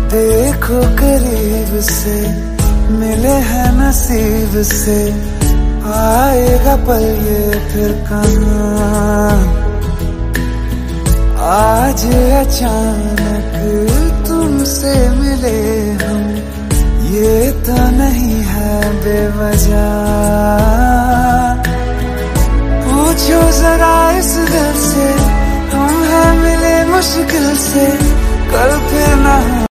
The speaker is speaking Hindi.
देखो करीब से, मिले हैं नसीब से, आएगा पल ये फिर कहाँ। आज अचानक तुमसे मिले हम, ये तो नहीं है बेवजह। पूछो जरा इस दिल से, हम हैं मिले मुश्किल से, कल फिर ना